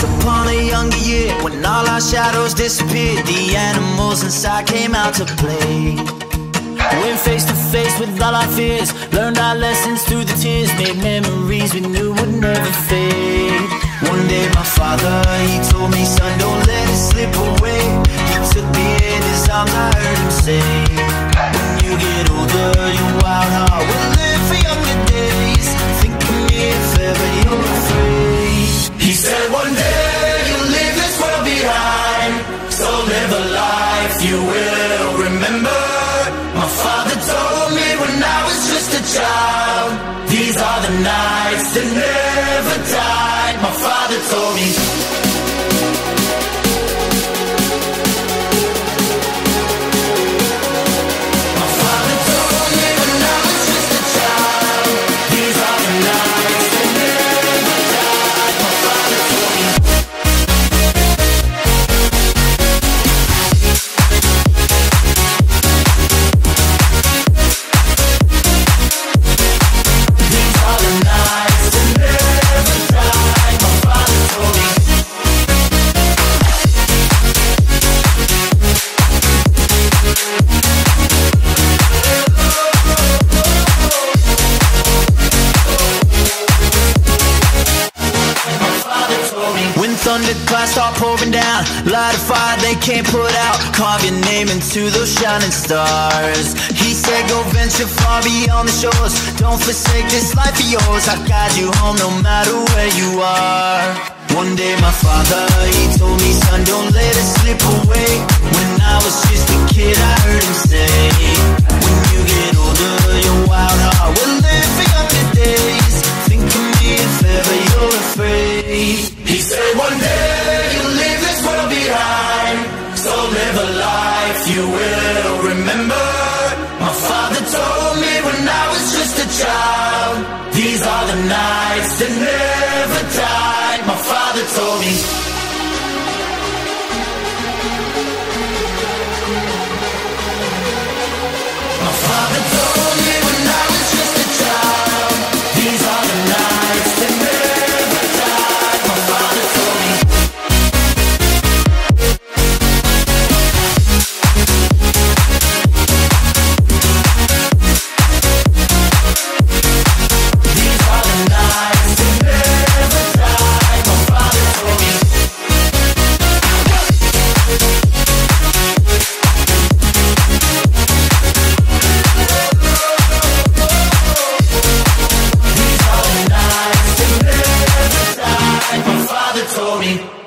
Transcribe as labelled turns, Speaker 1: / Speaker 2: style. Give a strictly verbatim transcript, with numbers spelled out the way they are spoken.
Speaker 1: Once upon a younger year, when all our shadows disappeared, the animals inside came out to play. Went face to face with all our fears, learned our lessons through the tears, made memories we knew would never fade. One day my father, he told me, son, don't let it slip away. He took me in his arms, I heard him say, when you get older, your wild heart will live for younger days. Think of me if ever you're afraid. He said one day you'll leave this world behind, so live a life you will remember. My father told me when I was just a child, these are the nights that never died. My father told me. My father told me when I was just a child, these are the nights that never died. My father told me. Thunderclouds start pouring down, light a fire they can't put out, carve your name into those shining stars. He said go venture far beyond the shores, don't forsake this life of yours, I'll guide you home no matter where you are. One day my father, he told me, son, don't let it slip away. When I was just a kid I heard him say, when you get older your wild heart will live for younger days. Think of me if ever you're afraid. He said one day you'll leave this world behind, so live a life you will remember. My father told me when I was just a child, these are the nights that never died. My father told me. My father told me when I was just a child, these are the nights that never died. My father told me. These are the nights that never died. My father told me. These are the nights that never died. My father told me.